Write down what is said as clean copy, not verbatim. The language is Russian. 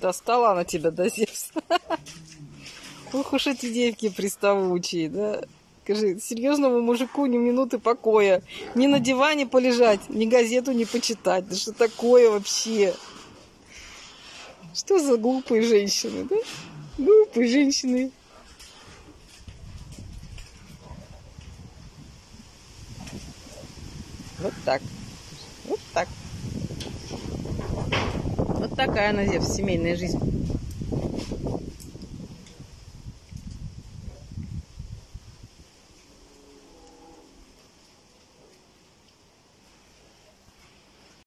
Достала она тебя, да, Зевс? Ох уж эти девки приставучие, да? Скажи, серьезному мужику ни минуты покоя. Ни на диване полежать, ни газету не почитать. Да что такое вообще? Что за глупые женщины, да? Глупые женщины. Вот так. Вот так. Вот такая, Зевс, семейная жизнь.